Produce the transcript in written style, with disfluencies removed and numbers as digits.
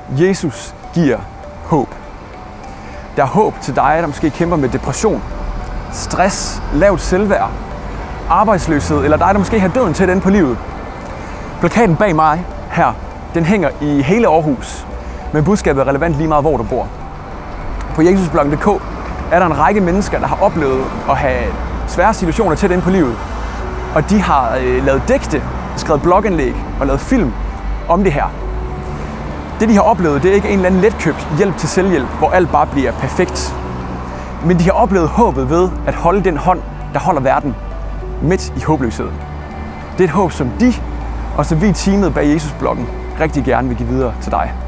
Jesus giver håb. Der er håb til dig, der måske kæmper med depression, stress, lavt selvværd, arbejdsløshed, eller dig, der måske har døden tæt inde på livet. Plakaten bag mig her, den hænger i hele Aarhus, men budskabet er relevant lige meget, hvor du bor. På jesusbloggen.dk er der en række mennesker, der har oplevet at have svære situationer tæt inde på livet, og de har lavet digte, skrevet blogindlæg og lavet film om det her. Det, de har oplevet, det er ikke en eller anden letkøbt hjælp til selvhjælp, hvor alt bare bliver perfekt. Men de har oplevet håbet ved at holde den hånd, der holder verden midt i håbløsheden. Det er et håb, som de og som vi i teamet bag Jesusbloggen rigtig gerne vil give videre til dig.